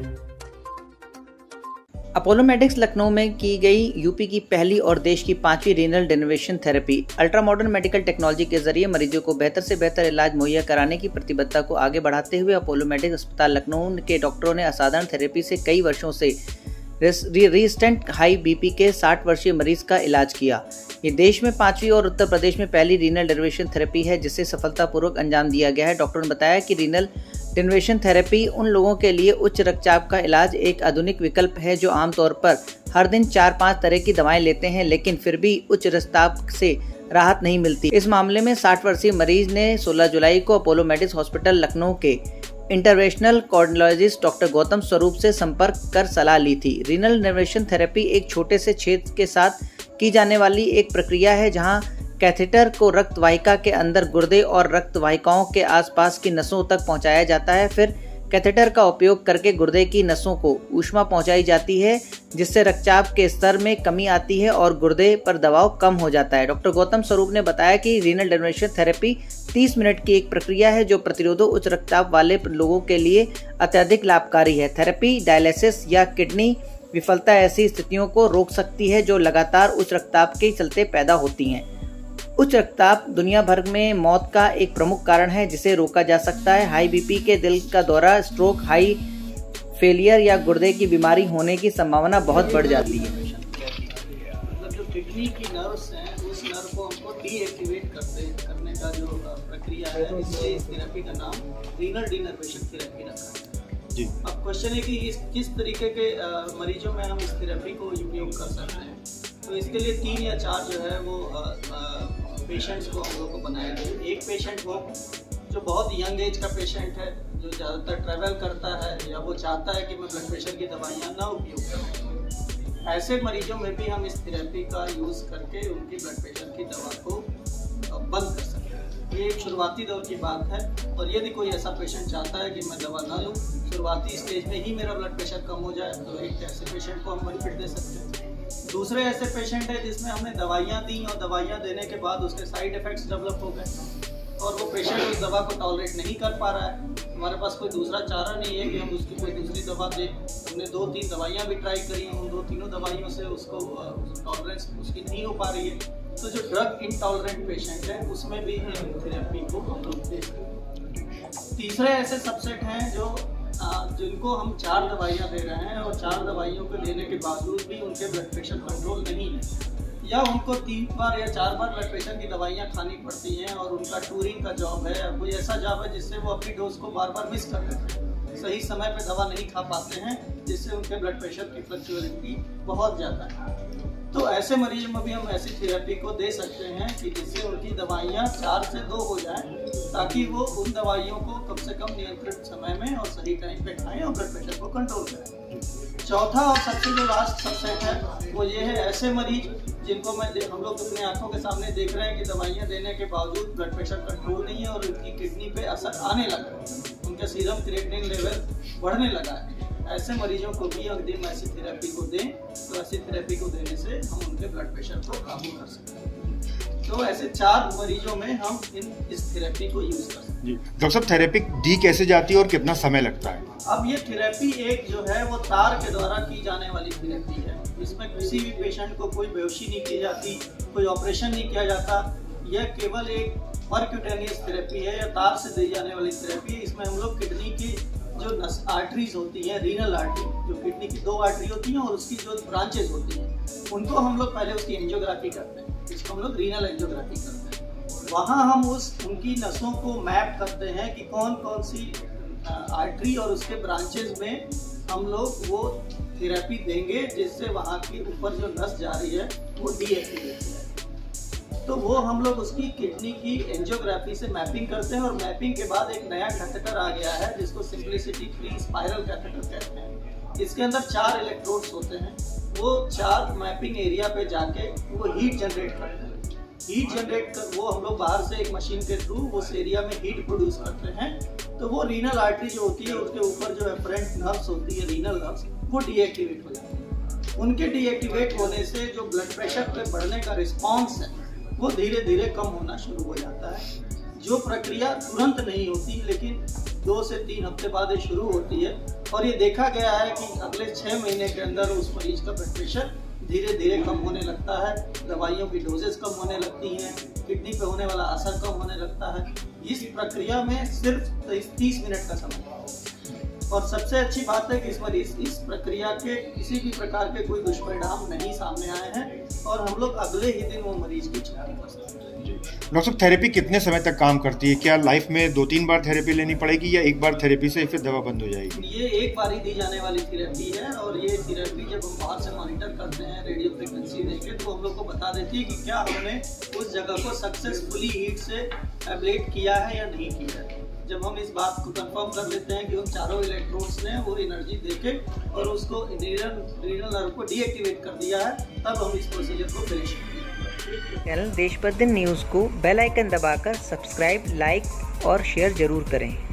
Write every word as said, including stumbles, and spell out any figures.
अपोलोमेडिक्स लखनऊ में की गई यूपी की पहली और देश की पांचवी renal denervation therapy. Ultra modern medical technology के जरिए मरीजों को बेहतर से बेहतर इलाज मुहैया कराने की प्रतिबद्धता को आगे बढ़ाते हुए अपोलोमेडिक्स अस्पताल लखनऊ के डॉक्टरों ने असाधारण थेरेपी से कई वर्षों से रेजिस्टेंट हाई बीपी के साठ वर्षीय मरीज का इलाज किया। ये देश में पांचवी और उत्तर प्रदेश में पहली रीनल डेनर्वेशन थेरेपी है जिसे सफलतापूर्वक अंजाम दिया गया है। डॉक्टरों ने बताया कि रीनल डेनर्वेशन थेरेपी उन लोगों के लिए उच्च रक्तचाप का इलाज एक आधुनिक विकल्प है जो आमतौर पर हर दिन चार पाँच तरह की दवाएं लेते हैं लेकिन फिर भी उच्च रक्तचाप से राहत नहीं मिलती। इस मामले में साठ वर्षीय मरीज ने सोलह जुलाई को अपोलोमेडिक्स हॉस्पिटल लखनऊ के इंटरवेंशनल कार्डियोलॉजिस्ट डॉक्टर गौतम स्वरूप से संपर्क कर सलाह ली थी। रीनल डेनर्वेशन थेरेपी एक छोटे से छेद के साथ की जाने वाली एक प्रक्रिया है जहां कैथेटर को रक्त वाहिका के अंदर गुर्दे और रक्त वाहिकाओं के आसपास की नसों तक पहुंचाया जाता है। फिर कैथेटर का उपयोग करके गुर्दे की नसों को ऊष्मा पहुंचाई जाती है जिससे रक्तचाप के स्तर में कमी आती है और गुर्दे पर दबाव कम हो जाता है। डॉक्टर गौतम स्वरूप ने बताया कि रीनल डेनर्वेशन थेरेपी तीस मिनट की एक प्रक्रिया है जो प्रतिरोधक उच्च रक्तचाप वाले लोगों के लिए अत्यधिक लाभकारी है। थेरेपी डायलिसिस या किडनी विफलता ऐसी स्थितियों को रोक सकती है जो लगातार उच्च रक्तचाप के चलते पैदा होती हैं। उच्च रक्तचाप दुनिया भर में मौत का एक प्रमुख कारण है जिसे रोका जा सकता है। हाई बीपी के दिल का दौरा, स्ट्रोक, हाई फेलियर या गुर्दे की बीमारी होने की संभावना बहुत बढ़ जाती है। मतलब जो किडनी की नर्व्स हैं उस नर्व को हमको डीएक्टिवेट करते करने का जो प्रक्रिया है इसलिए इस थेरेपी का नाम रीनल डेनर्वेशन थेरेपी रखा है। जी। अब क्वेश्चन है कि इस किस तरीके के मरीजों में हम इस थेरेपी को उपयोग कर सकते हैं। तो इसके लिए तीन या चार जो है वो पेशेंट्स को हम लोग को बनाया गया। एक पेशेंट वो जो बहुत यंग एज का पेशेंट है जो ज़्यादातर ट्रैवल करता है या वो चाहता है कि मैं ब्लड प्रेशर की दवाइयाँ ना उपयोग करूँ, ऐसे मरीजों में भी हम इस थेरेपी का यूज़ करके उनकी ब्लड प्रेशर की दवा को बंद कर सकते हैं। ये एक शुरुआती दौर की बात है और यदि कोई ऐसा पेशेंट चाहता है कि मैं दवा ना लूँ, शुरुआती स्टेज में ही मेरा ब्लड प्रेशर कम हो जाए, तो एक ऐसे पेशेंट को हम बेनिफिट दे सकते हैं। दूसरे ऐसे पेशेंट है जिसमें हमने दवाइयाँ दी और दवाइयाँ देने के बाद उसके साइड इफ़ेक्ट्स डेवलप हो गए और वो पेशेंट उस दवा को टॉलरेट नहीं कर पा रहा है। हमारे पास कोई दूसरा चारा नहीं है कि हम उसकी कोई दूसरी दवा दें। हमने दो तीन दवाइयाँ भी ट्राई करी, उन दो तीनों दवाइयों से उसको टॉलरेंस उसकी नहीं हो पा रही है। तो जो ड्रग इनटॉलरेंट पेशेंट है उसमें भी थेरेपी को हम लोग दे सकते हैं। तीसरे ऐसे सबसेट हैं जो जिनको हम चार दवाइयाँ दे रहे हैं और चार दवाइयों को लेने के बावजूद भी उनके ब्लड प्रेशर कंट्रोल नहीं है या उनको तीन बार या चार बार ब्लड प्रेशर की दवाइयाँ खानी पड़ती हैं और उनका टूरिंग का जॉब है, कोई ऐसा जॉब है जिससे वो अपनी डोज को बार बार मिस कर देते हैं, सही समय पे दवा नहीं खा पाते हैं जिससे उनके ब्लड प्रेशर की फ्लक्चुएलिटी बहुत ज़्यादा है। तो ऐसे मरीजों में भी हम ऐसी थेरेपी को दे सकते हैं कि जिससे उनकी दवाइयाँ चार से दो हो जाएं ताकि वो उन दवाइयों को कम से कम नियंत्रित समय में और सही टाइम पे खाएं और ब्लड प्रेशर को कंट्रोल करें। चौथा और सबसे जो लास्ट सबसेट है वो ये है ऐसे मरीज जिनको मैं हम लोग अपने आंखों के सामने देख रहे हैं कि दवाइयाँ देने के बावजूद ब्लड प्रेशर कंट्रोल नहीं है और उनकी किडनी पे असर आने लगा है, उनका सीरम क्रिएटिनिन लेवल बढ़ने लगा है। ऐसे मरीजों को भी यदि हम ऐसी थेरेपी को दें तो ऐसी थेरेपी को देने से हम उनके ब्लड प्रेशर को काबू कर सकते हैं। तो ऐसे चार मरीजों में हम इन इस थेरेपी को यूज कर सकते हैं। डॉक्टर साहब, थेरेपी दी कैसे जाती है और कितना समय लगता है? अब ये थेरेपी एक जो है वो तार के द्वारा की जाने वाली थेरेपी है। इसमें किसी भी पेशेंट को कोई बेहोशी नहीं की जाती, कोई ऑपरेशन नहीं किया जाता। यह केवल एक परक्यूटेनियस थेरेपी है या तार से दी जाने वाली थेरेपी। इसमें हम लोग किडनी की जो नस आर्टरीज होती हैं, रीनल आर्टरी जो किडनी की दो आर्टरी होती हैं और उसकी जो ब्रांचेज होती हैं उनको हम लोग पहले उसकी एंजियोग्राफी करते हैं, इसको हम लोग रीनल एंजियोग्राफी करते हैं। वहाँ हम उस उनकी नसों को मैप करते हैं कि कौन कौन सी आर्टरी और उसके ब्रांचेज में हम लोग वो थेरेपी देंगे जिससे वहाँ के ऊपर जो नस जा रही है वो डीएक्टिवेट है। तो वो हम लोग उसकी किडनी की एंजियोग्राफी से मैपिंग करते हैं और मैपिंग के बाद एक नया कैथेटर आ गया है जिसको सिंप्लिसिटी फ्री स्पाइरल कैथेटर कहते हैं। इसके अंदर चार इलेक्ट्रोड्स होते हैं, वो चार मैपिंग एरिया पे जाके वो हीट जनरेट करते हैं। हीट जनरेट कर वो हम लोग बाहर से एक मशीन के थ्रू उस एरिया में हीट प्रोड्यूस करते हैं। तो वो रीनल आर्टरी जो होती है उसके ऊपर जो एफरेंट नर्व्स होती है, रीनल नर्व्स, वो डीएक्टिवेट हो जाती है। उनके डीएक्टिवेट होने से जो ब्लड प्रेशर पे बढ़ने का रिस्पॉन्स है वो धीरे धीरे कम होना शुरू हो जाता है। जो प्रक्रिया तुरंत नहीं होती लेकिन दो से तीन हफ्ते बाद ये शुरू होती है और ये देखा गया है कि अगले छः महीने के अंदर उस मरीज का ब्लड प्रेशर धीरे धीरे कम होने लगता है, दवाइयों की डोजेस कम होने लगती हैं, किडनी पे होने वाला असर कम होने लगता है। इस प्रक्रिया में सिर्फ तीस मिनट का समय है और सबसे अच्छी बात है कि इस मरीज इस प्रक्रिया के किसी भी प्रकार के कोई दुष्परिणाम नहीं सामने आए हैं और हम लोग अगले ही दिन वो मरीज की छुट्टी कर सकते हैं। डॉक्टर साहब, थेरेपी कितने समय तक काम करती है? क्या लाइफ में दो तीन बार थेरेपी लेनी पड़ेगी या एक बार थेरेपी से फिर दवा बंद हो जाएगी? ये एक बार ही दी जाने वाली थेरेपी है और ये थेरेपी जब हम बाहर से मॉनिटर करते हैं रेडियो फ्रिक्वेंसी देके तो हम लोग को बता देती है कि क्या हमने उस जगह को सक्सेसफुली हीट से एब्लेट किया है या नहीं किया है। जब हम इस बात को कंफर्म कर लेते हैं कि उन चारों इलेक्ट्रोड्स ने वो एनर्जी देके और उसको रीनल नर्व को डीएक्टिवेट कर दिया है, तब हम इस प्रोसीजर को फिनिश करेंगे। चैनल देश प्रतिदिन न्यूज़ को बेल आइकन दबाकर सब्सक्राइब, लाइक और शेयर जरूर करें।